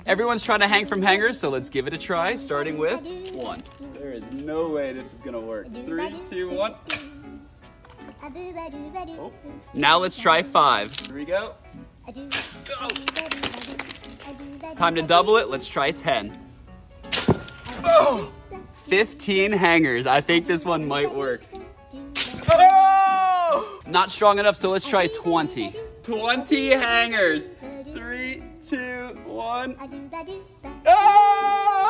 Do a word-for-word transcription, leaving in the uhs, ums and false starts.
Everyone's trying to hang from hangers, so let's give it a try, starting with one. There is no way this is gonna work. Three, two, one. Oh. Now let's try five. Here we go. Go. Time to double it. Let's try ten. Oh! fifteen hangers. I think this one might work. Oh! Not strong enough, so let's try twenty. twenty hangers. Three, two, one. Oh!